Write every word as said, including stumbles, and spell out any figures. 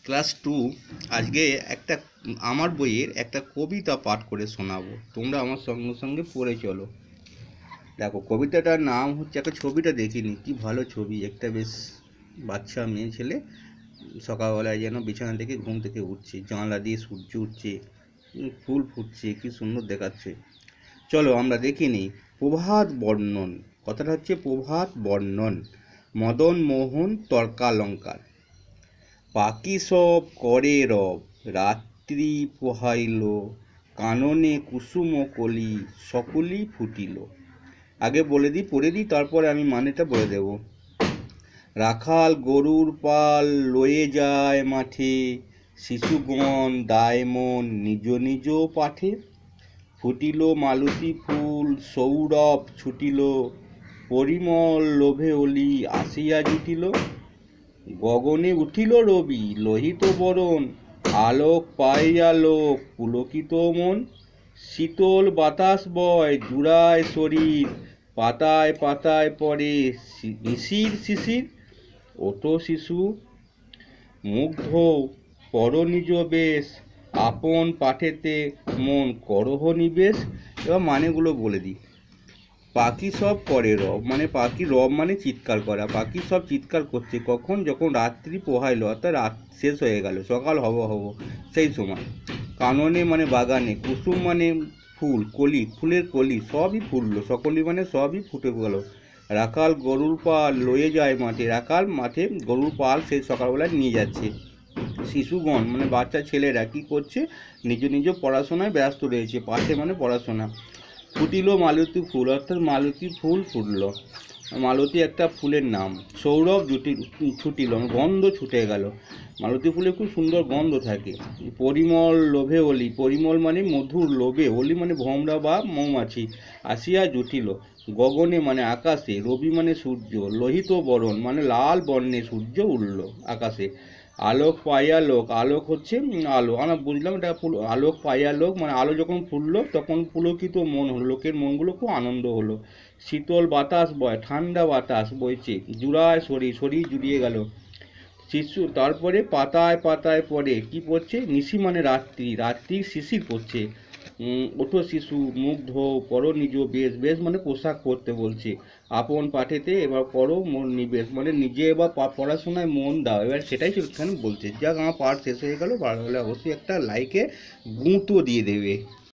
Class two আজকে একটা আমার বইয়ের একটা কবিতা পাঠ করে শোনাবো। তোমরা আমার সঙ্গে সঙ্গে পড়ে চলো। দেখো, কবিতাটার নাম হচ্ছে, একটা ছবিটা দেখিনি, কি ভালো ছবি। একটা বেশ বাচ্চা মেয়ে ছেলে সকালবেলায় যেন বিছানা থেকে ঘুম থেকে উঠছে, জানলা দিয়ে সূর্য উঠছে, ফুল ফুটছে, কি সুন্দর দেখাচ্ছে। চলো আমরা দেখে নিই। প্রভাত বর্ণন, কথাটা হচ্ছে প্রভাত বর্ণন। মদন মোহন তর্কালঙ্কার। পাখি সব করে রব, রাত্রি পোহাইল, কাননে কুসুম কলি, সকলই ফুটিল। আগে বলে দিই, পড়ে দিই, তারপরে আমি মানেটা বলে দেব। রাখাল গরুর পাল লয়ে যায় মাঠে, শিশুগণ দায়মন নিজ নিজ পাঠে। ফুটিল মালতী ফুল সৌরভ ছুটিল, পরিমল লোভে অলি আসিয়া জুটিল। গগনে উঠিল রবি লোহিত বরণ, আলোক পাইয়া লোক পুলকিত মন। শীতল বাতাস বয় জুড়ায় শরীর, পাতায় পাতায় পড়ে শিশির শিশির। ওঠো শিশু মুগ্ধ পর নিজ বেশ, আপন পাঠেতে মন করহ নিবেশ। এবার মানেগুলো বলে দিই। পাখি সব করে রব, মানে পাখি, রব মানে চিৎকার করা। পাখি সব চিৎকার করছে কখন? যখন রাত্রি পোহাইলো, অর্থাৎ রাত শেষ হয়ে গেল, সকাল হব হব সেই সময়। কাননে মানে বাগানে, কুসুম মানে ফুল, কলি ফুলের কলি, সবই ফুললো, সকলি মানে সবই ফুটে গেল। রাখাল গরুর পাল লয়ে যায় মাঠে, রাখাল মাঠে গরুর পাল সেই সকালবেলায় নিয়ে যাচ্ছে। শিশুগণ মানে বাচ্চা ছেলেরা কি করছে? নিজ নিজ পড়াশোনায় ব্যস্ত রয়েছে। পাঠে মানে পড়াশোনা। ফুটিল মালতী ফুল, অর্থাৎ মালতী ফুল ফুটল। মালতী একটা ফুলের নাম। সৌরভ জুটি ছুটিল, গন্ধ ছুটে গেল। মালতী ফুলে খুব সুন্দর গন্ধ থাকে। পরিমল লোভে অলি, পরিমল মানে মধুর, লোভে অলি মানে ভোমরা বা মৌমাছি, আসিয়া জুটিল। গগনে মানে আকাশে, রবি মানে সূর্য, লোহিত বরণ মানে লাল বর্ণে সূর্য উঠল আকাশে। আলোক পাইয়া লোক, আলোক হচ্ছে আলো, আমরা বুঝলাম এটা আলোক পাইয়া লোক মানে আলো যখন ফুটলো তখন পুলকিত মন হলো, লোকের মনগুলো খুব আনন্দ হলো। শীতল বাতাস বয়, ঠান্ডা বাতাস বইছে, জুড়ায় শরীর, শরীর জুড়িয়ে গেল। শিশু তারপরে পাতায় পাতায় পড়ে, কি পড়ছে? নিশি মানে রাত্রি, রাত্রি শিশির পড়ছে। ওঠো শিশু মুগ্ধ পর নিজ বেশ, বেশ মানে পোশাক পরতে বলছে। আপন পাঠেতে এবার করো মন নিবেশ, মানে নিজে এবার পড়াশোনায় মন দাও। এবার সেটাই সেখানে বলছে। যাক, আমার পাঠ শেষ হয়ে গেল। ভালো হলে অবশ্যই একটা লাইকে গুঁতো দিয়ে দেবে।